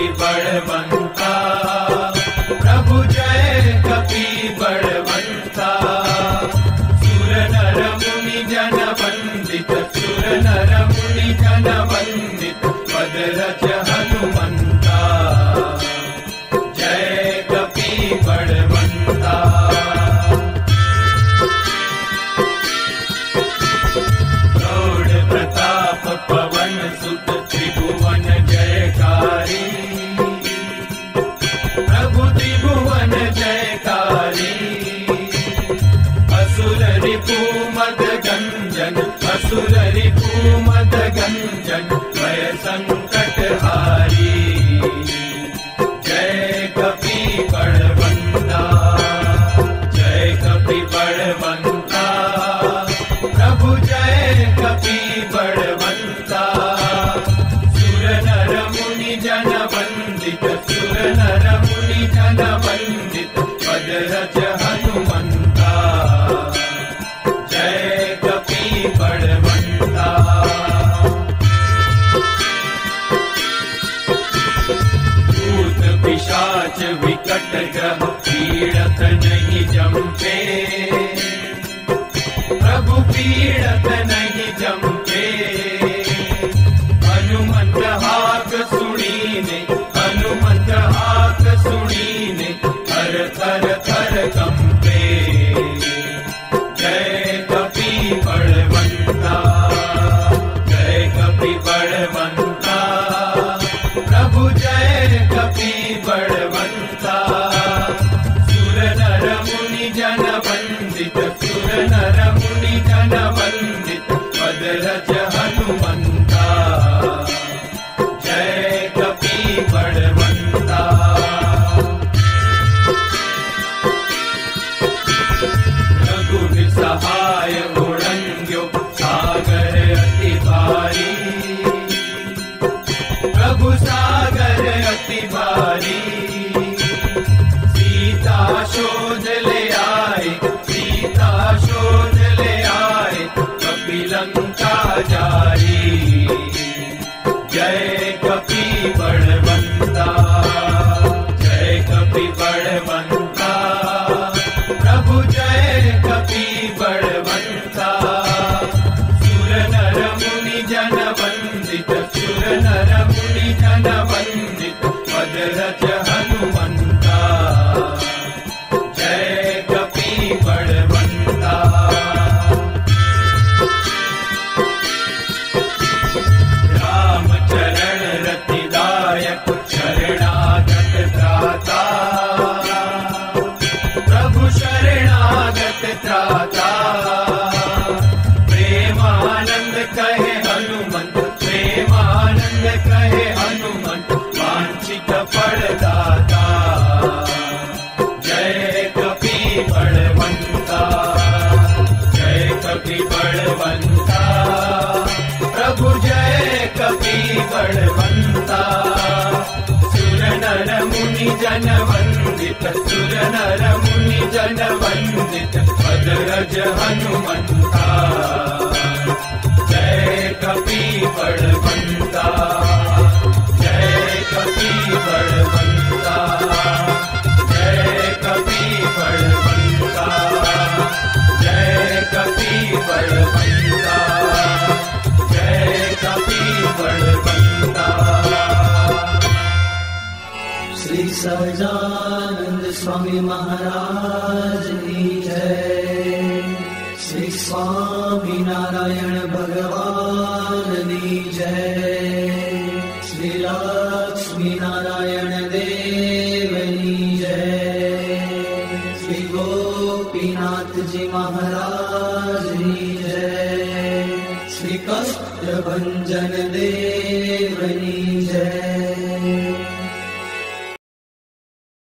कपि बलवंता, प्रभु जय कपि बलवंता। सुर नर मुनि जन वंदित, सुर नर मुनि जन वंदित, पद रज हनुमंता। जय कपि बलवंता। गौड़ प्रताप पवन सुत, त्रिभुवन जयकारी, प्रभु त्रिभुवन जयकारी। असुर रिपु मद गंजन, असुर रिपु मद गंजन, भय संकट हारी। जय कपि बलवंता, जय कपि बलवंता, प्रभु जय कपि बलवंता। सुर नर मुनि जन वंदित, सुर नर मुनि जन वंदित, पद रज हनुमंता। जय कपि बलवंता। भूत पिशाच विकट ग्रह, पीड़त नहीं जमते, प्रभु पीड़त नहीं जमते। हनुमंत हाक सुनीने, हनुमंत हाक सुनीने, थर थर थर कंपे। जय कपि बलवंता, जय कपि बलवंता, प्रभु जय कपि बलवंता। सुर नर मुनि जन वंदित, सुर नर मुनि जन वंदित, पद रज हनुमंता। जय कपि बलवंता। रघुवीर सहाय उड़ंग्यो, सागर अति भारी, प्रभु सागर अति भारी। सीता शोध ले आए, सीता शोध ले आए, कपि लंका जारी। जय कपि बलवंता, जय कपि बलवंता, प्रभु जय कपि बलवंता। सुर नर मुनि जन वंदित, सुर नर मुनि जन वंदित, पद रज हनुमंता। जय कपि बलवंता। राम चरण रतिदायक, शरणागत त्राता, प्रभु शरणागत त्राता। प्रेमानंद कहे हनुमंत, प्रेमानंद कहे हनुमंत, वांछित फलदाता। जय कपि बलवंता, जय कपि बलवंता, प्रभु जय कपि बलवंता। सुर नर मुनि जन वंदित, सुर नर मुनि जन वंदित, पद रज हनुमंता। जय कपि बलवंता, जय कपि बलवंता, जय कपि बलवंता, जय कपि बलवंता, जय कपि बलवंता। श्री सहजानंद स्वामी महाराज की जय। श्री स्वामी नारायण भगवान की जय। श्री लक्ष्मी नारायण देव की जय। श्री गोपीनाथ जी महाराज की जय। श्री कष्ट भंजन देव की